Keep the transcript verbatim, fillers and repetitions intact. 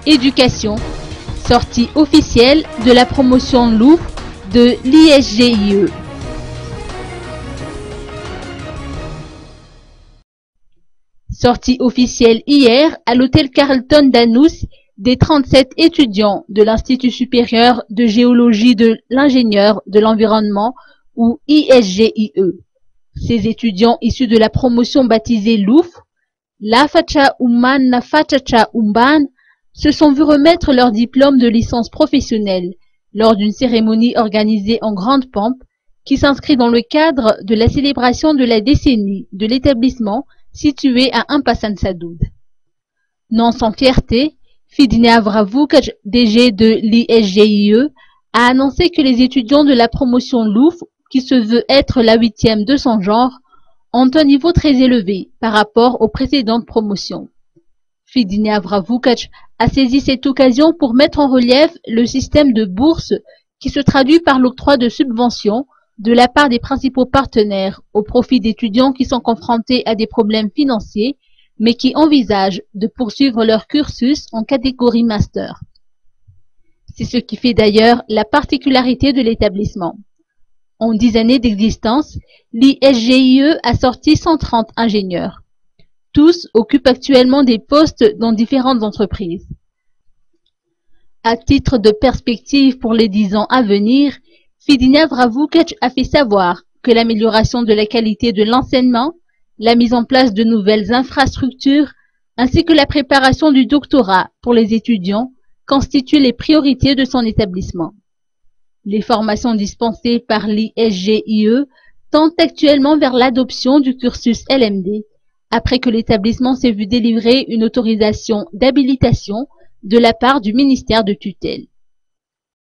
Éducation, sortie officielle de la promotion Louvre de l'I S G I E. Sortie officielle hier à l'hôtel Carlton d'Anous des trente-sept étudiants de l'Institut supérieur de géologie de l'ingénieur de l'environnement ou I S G I E. Ces étudiants issus de la promotion baptisée Louvre, Lafacha Umman Nafachacha Umban, se sont vus remettre leur diplôme de licence professionnelle lors d'une cérémonie organisée en grande pompe qui s'inscrit dans le cadre de la célébration de la décennie de l'établissement situé à Ampassan Sadoud. Non sans fierté, Fidine Avravuc, D G de l'I S G I E, a annoncé que les étudiants de la promotion Louvre, qui se veut être la huitième de son genre, ont un niveau très élevé par rapport aux précédentes promotions. Fidine Avravuc a saisi cette occasion pour mettre en relief le système de bourse qui se traduit par l'octroi de subventions de la part des principaux partenaires au profit d'étudiants qui sont confrontés à des problèmes financiers mais qui envisagent de poursuivre leur cursus en catégorie master. C'est ce qui fait d'ailleurs la particularité de l'établissement. En dix années d'existence, l'I S G I E a sorti cent trente ingénieurs. Tous occupent actuellement des postes dans différentes entreprises. À titre de perspective pour les dix ans à venir, Fidine Avravuc a fait savoir que l'amélioration de la qualité de l'enseignement, la mise en place de nouvelles infrastructures, ainsi que la préparation du doctorat pour les étudiants constituent les priorités de son établissement. Les formations dispensées par l'I S G I E tendent actuellement vers l'adoption du cursus L M D, après que l'établissement s'est vu délivrer une autorisation d'habilitation de la part du ministère de tutelle.